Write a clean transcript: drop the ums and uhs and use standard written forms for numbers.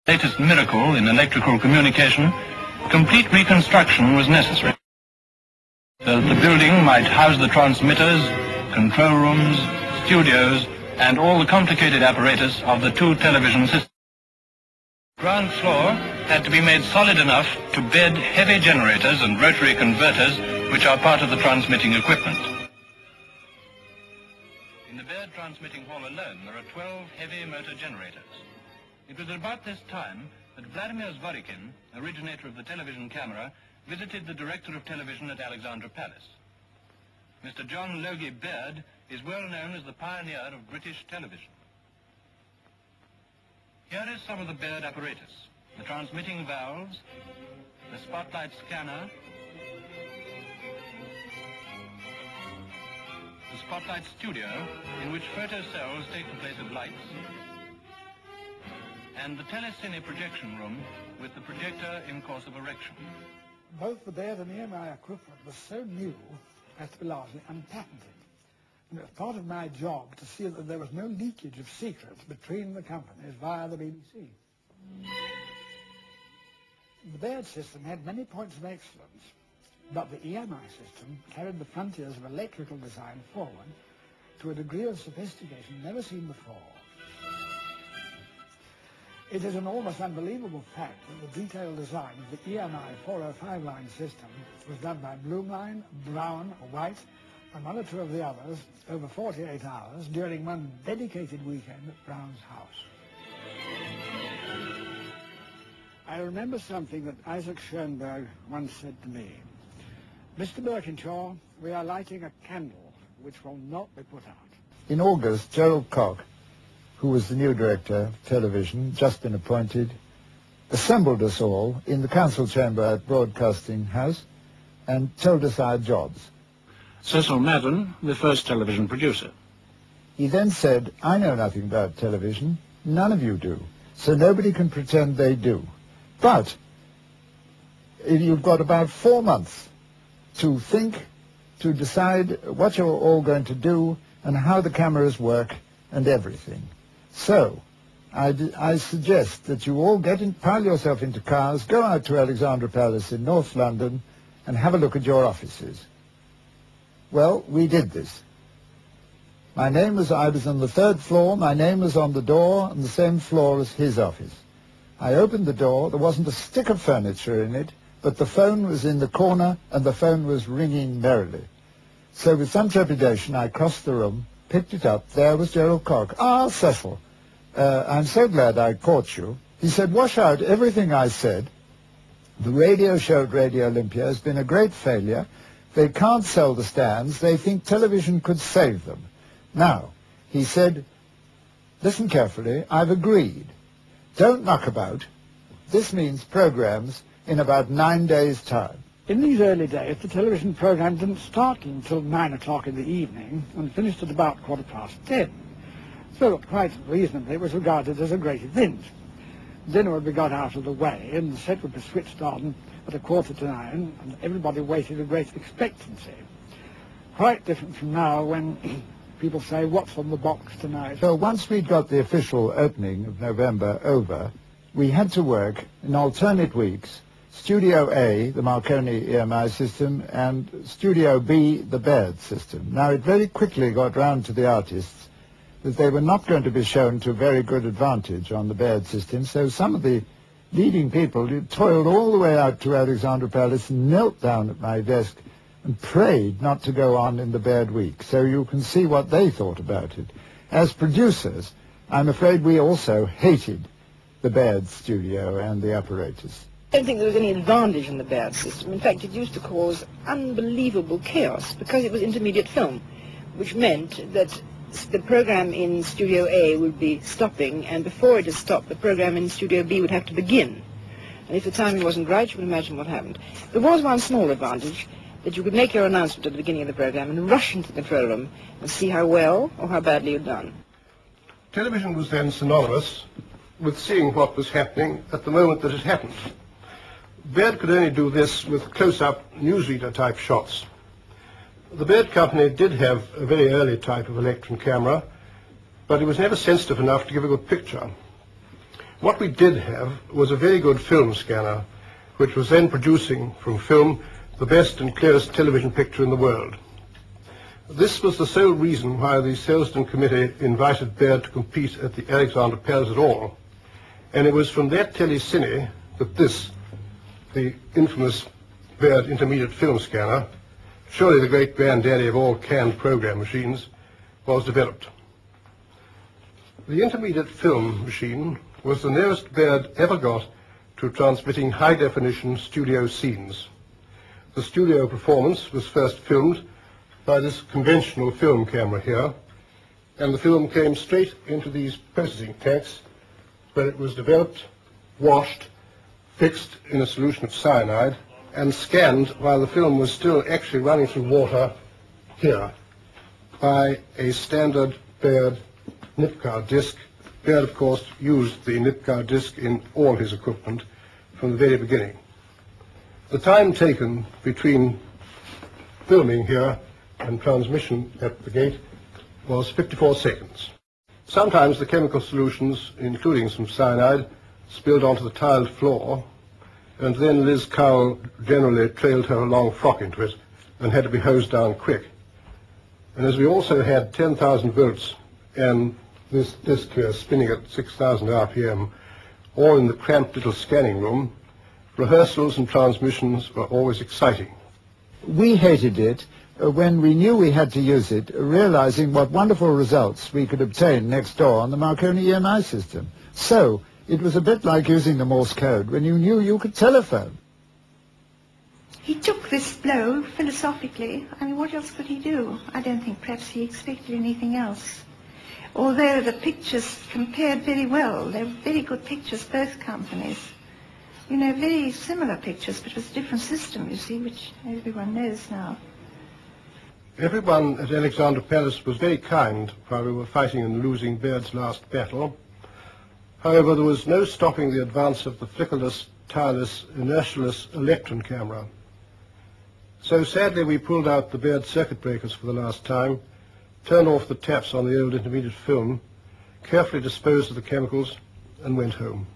Latest miracle in electrical communication, complete reconstruction was necessary. So that the building might house the transmitters, control rooms, studios, and all the complicated apparatus of the two television systems. Ground floor had to be made solid enough to bed heavy generators and rotary converters, which are part of the transmitting equipment. In the Baird transmitting hall alone, there are 12 heavy motor generators. It was at about this time that Vladimir Zvorikin, originator of the television camera, visited the director of television at Alexandra Palace. Mr. John Logie Baird is well known as the pioneer of British television. Here is some of the Baird apparatus: the transmitting valves, the spotlight scanner, the spotlight studio, in which photo cells take the place of lights, and the telecine projection room with the projector in course of erection. Both the Baird and EMI equipment was so new as to be largely unpatented. And it was part of my job to see that there was no leakage of secrets between the companies via the BBC. The Baird system had many points of excellence, but the EMI system carried the frontiers of electrical design forward to a degree of sophistication never seen before. It is an almost unbelievable fact that the detailed design of the EMI 405 line system was done by Blumlein, Brown, White, and one or two of the others over 48 hours during one dedicated weekend at Brown's house. I remember something that Isaac Schoenberg once said to me. Mr. Birkinshaw, we are lighting a candle which will not be put out. In August, Gerald Koch, who was the new director of television, just been appointed, assembled us all in the council chamber at Broadcasting House and told us our jobs. Cecil Madden, the first television producer. He then said, I know nothing about television, none of you do, so nobody can pretend they do. But you've got about 4 months to think, to decide what you're all going to do and how the cameras work and everything. So, I suggest that you all pile yourself into cars, go out to Alexandra Palace in North London and have a look at your offices. Well, we did this. I was on the 3rd floor, my name was on the door on the same floor as his office. I opened the door, there wasn't a stick of furniture in it, but the phone was in the corner and the phone was ringing merrily. So with some trepidation I crossed the room, picked it up, there was Gerald Koch. Ah, Cecil, I'm so glad I caught you. He said, wash out everything I said. The radio show at Radio Olympia has been a great failure. They can't sell the stands. They think television could save them. Now, he said, listen carefully, I've agreed. Don't knock about. This means programs in about 9 days' time. In these early days, the television program didn't start until 9 o'clock in the evening and finished at about 10:15. So, quite reasonably, it was regarded as a great event. Dinner would be got out of the way, and the set would be switched on at 9:15, and everybody waited with great expectancy. Quite different from now, when people say, what's on the box tonight? So once we'd got the official opening of November over, we had to work in alternate weeks, Studio A, the Marconi EMI system, and Studio B, the Baird system. Now, it very quickly got round to the artists that they were not going to be shown to very good advantage on the Baird system, so some of the leading people toiled all the way out to Alexandra Palace and knelt down at my desk and prayed not to go on in the Baird week. So you can see what they thought about it. As producers, I'm afraid we also hated the Baird studio and the apparatus. I don't think there was any advantage in the Baird system. In fact, it used to cause unbelievable chaos because it was intermediate film, which meant that the program in Studio A would be stopping, and before it had stopped, the program in Studio B would have to begin. And if the timing wasn't right, you would imagine what happened. There was one small advantage, that you could make your announcement at the beginning of the program and rush into the control room and see how well or how badly you'd done. Television was then synonymous with seeing what was happening at the moment that it happened. Baird could only do this with close-up newsreader-type shots. The Baird company did have a very early type of electron camera, but it was never sensitive enough to give a good picture. What we did have was a very good film scanner, which was then producing from film the best and clearest television picture in the world. This was the sole reason why the Selsdon Committee invited Baird to compete at the Alexander Palace at all. And it was from that telecine that this, the infamous Baird intermediate film scanner, surely the great granddaddy of all canned program machines, was developed. The intermediate film machine was the nearest Baird ever got to transmitting high-definition studio scenes. The studio performance was first filmed by this conventional film camera here, and the film came straight into these processing tanks where it was developed, washed, fixed in a solution of cyanide, and scanned while the film was still actually running through water here by a standard Baird Nipkow disc. Baird, of course, used the Nipkow disc in all his equipment from the very beginning. The time taken between filming here and transmission at the gate was 54 seconds. Sometimes the chemical solutions, including some cyanide, spilled onto the tiled floor, and then Liz Cowell generally trailed her long frock into it and had to be hosed down quick. And as we also had 10,000 volts and this disc here spinning at 6,000 RPM, all in the cramped little scanning room, rehearsals and transmissions were always exciting. We hated it when we knew we had to use it, realizing what wonderful results we could obtain next door on the Marconi EMI system. So it was a bit like using the Morse code when you knew you could telephone. He took this blow philosophically. I mean, what else could he do? I don't think perhaps he expected anything else. Although the pictures compared very well. They were very good pictures, both companies. You know, very similar pictures, but it was a different system, you see, which everyone knows now. Everyone at Alexander Palace was very kind while we were fighting and losing Baird's last battle. However, there was no stopping the advance of the flickerless, tireless, inertialess electron camera. So sadly we pulled out the Baird circuit breakers for the last time, turned off the taps on the old intermediate film, carefully disposed of the chemicals, and went home.